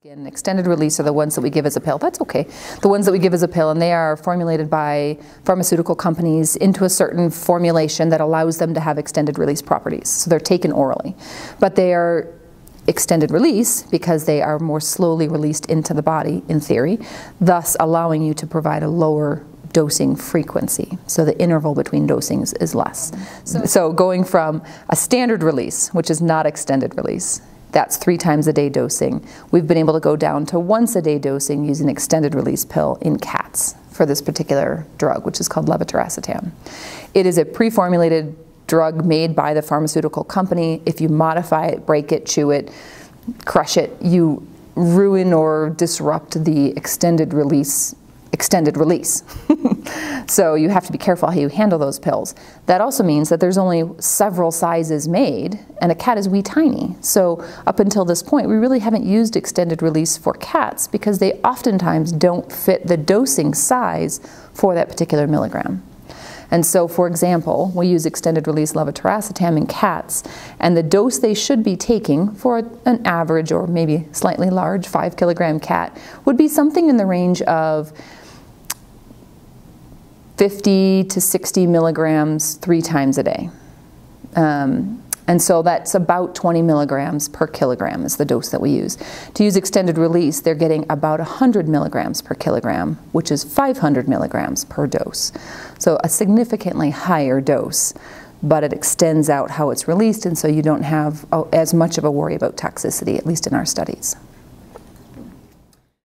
Extended release are the ones that we give as a pill. That's okay. The ones that we give as a pill, and they are formulated by pharmaceutical companies into a certain formulation that allows them to have extended release properties. So they're taken orally. But they are extended release because they are more slowly released into the body, in theory, thus allowing you to provide a lower dosing frequency. So the interval between dosings is less. So going from a standard release, which is not extended release, that's 3 times a day dosing. We've been able to go down to once a day dosing using extended release pill in cats for this particular drug, which is called Levetiracetam. It is a pre-formulated drug made by the pharmaceutical company. If you modify it, break it, chew it, crush it, you ruin or disrupt the extended release. So you have to be careful how you handle those pills. That also means that there's only several sizes made, and a cat is wee tiny. So up until this point, we really haven't used extended release for cats because they oftentimes don't fit the dosing size for that particular milligram. And so, for example, we use extended release levetiracetam in cats, and the dose they should be taking for an average or maybe slightly large 5-kilogram cat would be something in the range of 50 to 60 milligrams 3 times a day. And so that's about 20 milligrams per kilogram is the dose that we use. To use extended release, they're getting about 100 milligrams per kilogram, which is 500 milligrams per dose. So a significantly higher dose, but it extends out how it's released, and so you don't have as much of a worry about toxicity, at least in our studies.